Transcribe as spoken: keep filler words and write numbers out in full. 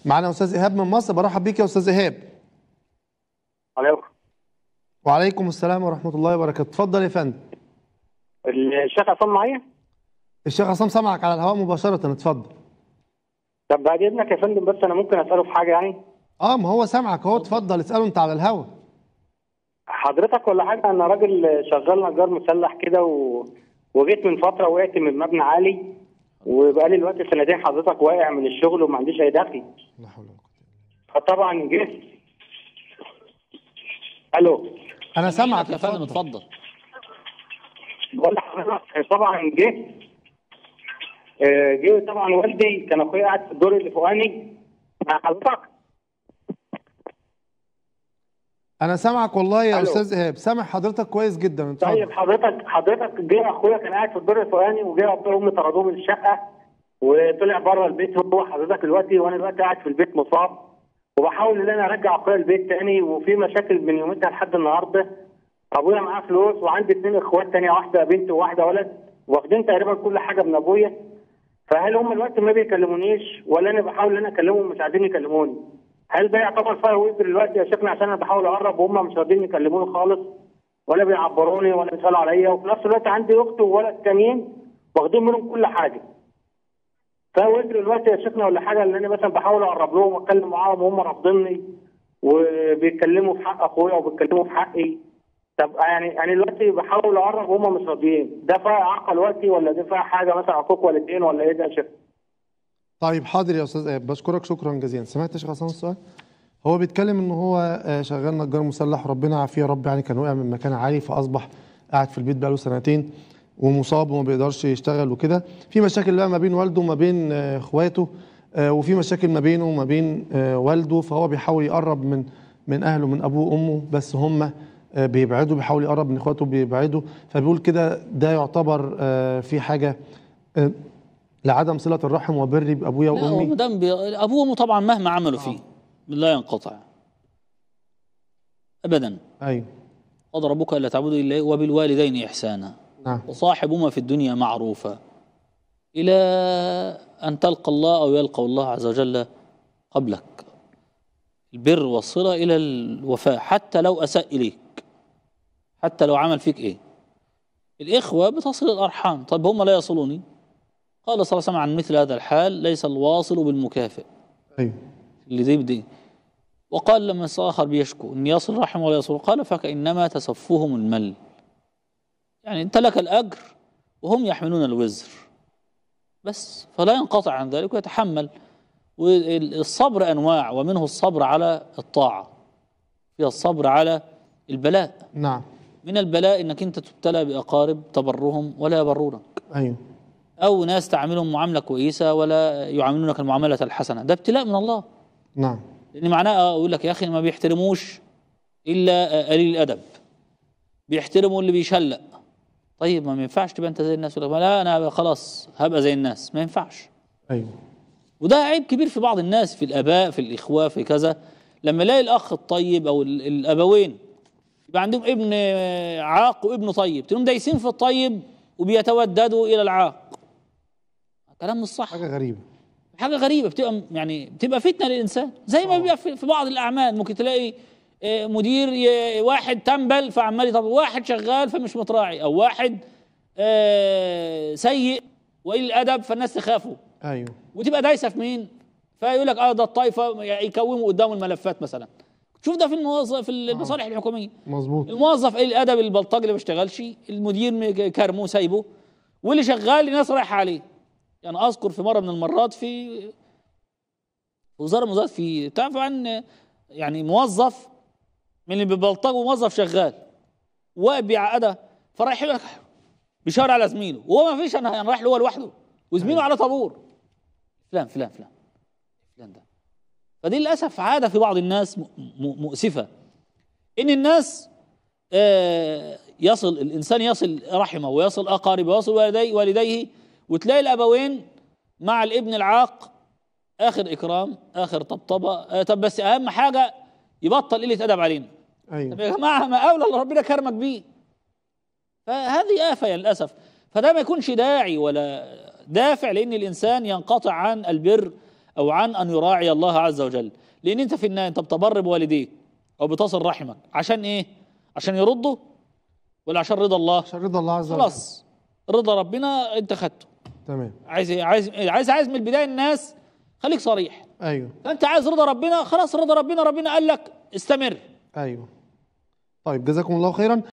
معانا استاذ ايهاب من مصر. برحب بيك يا استاذ ايهاب. عليكم. وعليكم السلام ورحمه الله وبركاته. اتفضل يا فندم. الشيخ عصام معايا؟ الشيخ عصام سامعك على الهواء مباشره، اتفضل. طب بعد اذنك يا فندم، بس انا ممكن اساله في حاجه يعني؟ اه ما هو سامعك اهو، اتفضل اساله انت على الهواء. حضرتك ولا حاجه، انا راجل شغال نجار مسلح كده و... وجيت من فتره وقعت من مبنى عالي، وبقالي دلوقتي سنتين حضرتك واقع من الشغل وما عنديش اي دخل. لا حول ولا قوه. فطبعا جيت. الو انا سامعك يا فندم، اتفضل. بقول لحضرتك طبعا جيت جه طبعا والدي كان اخويا قاعد في الدور اللي فوقاني مع حضرتك. انا سامعك والله يا ألو. استاذ ايهاب، سامع حضرتك كويس جدا، اتفضل. طيب حضرتك حضرتك جه اخويا كان قاعد في الدور الفوقاني، وجه ابويا وامي طردوه من الشقه وطلع بره البيت هو حضرتك دلوقتي، وانا دلوقتي قاعد في البيت مصاب، وبحاول ان انا ارجع اخويا البيت تاني، وفي مشاكل من يومتها لحد النهارده. ابويا معاه فلوس وعندي اثنين اخوات تانية، واحده بنت وواحده ولد، واخدين تقريبا كل حاجه من ابويا. فهل هم دلوقتي ما بيكلمونيش، ولا انا بحاول ان انا اكلمهم مش عايزين يكلموني؟ هل ده يعتبر فيها وزر دلوقتي يا شيخنا، عشان انا بحاول اقرب وهم مش راضيين يكلموني خالص، ولا بيعبروني ولا بيسالوا عليا، وفي نفس الوقت عندي اخت وولد تانيين واخدين منهم كل حاجه. فيها وزر دلوقتي يا شيخنا ولا حاجه، ان انا مثلا بحاول اقرب لهم واتكلم معاهم وهم رافضيني، وبيتكلموا في حق اخويا وبيتكلموا في حقي. طب يعني يعني دلوقتي بحاول اقرب وهم مش راضيين، ده فيها اعاقه دلوقتي، ولا ده فيها حاجه مثلا عقوق والدين، ولا ايه ده يا شيخ؟ طيب حاضر يا استاذ ايهاب، بشكرك شكرا جزيلا. سمعت يا شيخ عصام السؤال؟ هو بيتكلم ان هو شغال نجار مسلح، ربنا يعافيه يا رب، يعني كان وقع من مكان عالي فاصبح قاعد في البيت بقاله سنتين ومصاب وما بيقدرش يشتغل وكده. في مشاكل بقى ما بين والده وما بين اخواته، وفي مشاكل ما بينه وما بين والده، فهو بيحاول يقرب من من اهله من ابوه وامه، بس هم بيبعدوا، بيحاول يقرب من اخواته بيبعدوا، فبيقول كده ده يعتبر في حاجه لعدم صله الرحم وبري بابويا وامي. لا، ما بي... ابوه وامه طبعا مهما عملوا فيه لا ينقطع ابدا. ايوه. قضى ربك الا تعبدوا الا وبالوالدين احسانا. نعم. وصاحبهما في الدنيا معروفا الى ان تلقى الله او يلقى الله عز وجل قبلك. البر والصله الى الوفاء حتى لو اساء اليك، حتى لو عمل فيك ايه. الاخوه بتصل الارحام، طب هم لا يصلوني؟ قال صلى الله عليه وسلم عن مثل هذا الحال: ليس الواصل بالمكافئ. ايوه. اللي دي بدي. وقال لما آخر بيشكو ان يصل رحم ولا يصل، قال فكأنما تسفهم المل. يعني انت لك الاجر وهم يحملون الوزر بس، فلا ينقطع عن ذلك ويتحمل. والصبر انواع، ومنه الصبر على الطاعه، فيها الصبر على البلاء. نعم. من البلاء انك انت تبتلى باقارب تبرهم ولا يبرونك. ايوه. او ناس تعاملهم معامله كويسه ولا يعاملونك المعامله الحسنه، ده ابتلاء من الله. نعم. لان معناه اقول لك يا اخي ما بيحترموش الا قليل الادب، بيحترموا اللي بيشلق. طيب ما ينفعش تبقى انت زي الناس، ولا لا انا خلاص هبقى زي الناس، ما ينفعش. ايوه. وده عيب كبير في بعض الناس، في الاباء في الاخوه في كذا، لما يلاقي الاخ الطيب او الابوين يبقى عندهم ابن عاق وابن طيب، تلاقيهم دايسين في الطيب وبيتوددوا الى العاق. كلام مش صح، حاجه غريبه، حاجه غريبه، بتبقى يعني بتبقى فتنه للانسان، زي ما بيبقى في بعض الاعمال. ممكن تلاقي مدير واحد تنبل فعمال يطبل، واحد شغال فمش متراعي، او واحد سيء وقليل الادب فالناس تخافه. ايوه. وتبقى دايسه في مين؟ فيقول لك اه ده الطائفه يكوموا قدام الملفات مثلا. شوف ده في الموظف في المصالح آه. الحكوميه. مظبوط. الموظف قليل الادب البلطجي اللي ما بيشتغلش، المدير كرموه سايبه، واللي شغال الناس رايحه عليه. يعني اذكر في مره من المرات في وزاره من الوزارات، في تعرف عن يعني موظف من اللي بيبلطجوا، موظف شغال واقف بيعقدها، فرايح لك بيشاور على زميله وهو ما فيش، انا رايح له هو لوحده وزميله على طابور، فلان فلان فلان فلان ده. فدي للاسف عاده في بعض الناس مؤسفه، ان الناس آه يصل الانسان يصل رحمه ويصل اقاربه ويصل والديه والديه، وتلاقي الابوين مع الابن العاق اخر اكرام اخر طبطبه. آه طب بس اهم حاجه يبطل قله ادب علينا. ايوه. طب يا جماعه ما اولى اللي ربنا كرمك بيه. فهذه آفة للاسف. فده ما يكونش داعي ولا دافع لان الانسان ينقطع عن البر او عن ان يراعي الله عز وجل. لان انت في النهايه انت بتبر بوالديك او بتصل رحمك عشان ايه؟ عشان يردوا ولا عشان رضا الله؟ عشان رضا الله عز وجل. خلاص رضا ربنا انت خدته. تمام. عايز ايه؟ عايز عايز عايز من البدايه الناس خليك صريح. ايوه. انت عايز رضا ربنا، خلاص رضا ربنا، ربنا قال لك استمر. ايوه. طيب جزاكم الله خيرا.